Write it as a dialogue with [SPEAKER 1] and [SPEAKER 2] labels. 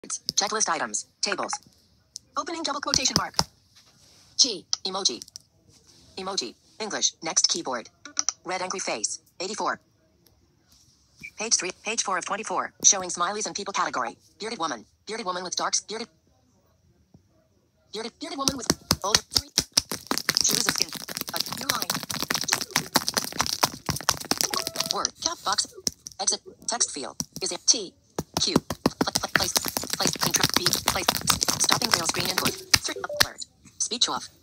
[SPEAKER 1] Checklist items. Tables. Opening double quotation mark. G. Emoji. Emoji. English. Next keyboard. Red angry face. 84. Page 3. Page 4 of 24. Showing smileys and people category. Bearded woman. Bearded woman with dark bearded woman with old shoes of skin. A new line. Word. Cap box. Exit. Text field. Is it T? Q. Place. Control. B. Place. Stopping rail screen input. 3. Alert. Speech off.